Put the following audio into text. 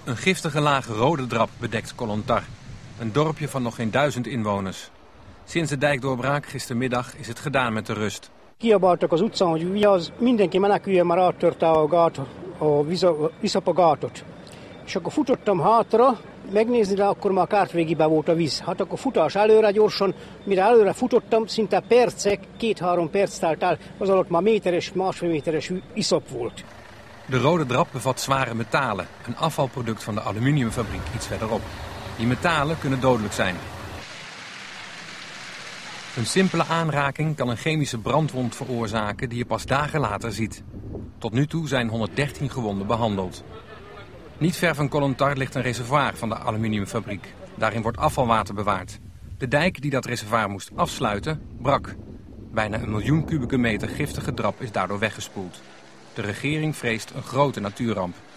Een giftige lage rode drap bedekt Kolontar, een dorpje van nog geen 1000 inwoners. Sinds de dijkdoorbraak gistermiddag is het gedaan met de rust. Kiabáltak az utcán, hogy mindenki menekülje, már áttörte a gát, a vízap a gátot. És akkor futottam hátra, megnézni rá, akkor már kártvégiben volt a víz. Hát akkor futás előre gyorsan, mire előre futottam, szinte percek, 2-3 perc telt el, az alatt már méteres, másfél méteres iszap volt. De rode drap bevat zware metalen, een afvalproduct van de aluminiumfabriek iets verderop. Die metalen kunnen dodelijk zijn. Een simpele aanraking kan een chemische brandwond veroorzaken die je pas dagen later ziet. Tot nu toe zijn 113 gewonden behandeld. Niet ver van Kolontar ligt een reservoir van de aluminiumfabriek. Daarin wordt afvalwater bewaard. De dijk die dat reservoir moest afsluiten, brak. Bijna 1 miljoen kubieke meter giftige drap is daardoor weggespoeld. De regering vreest een grote natuurramp.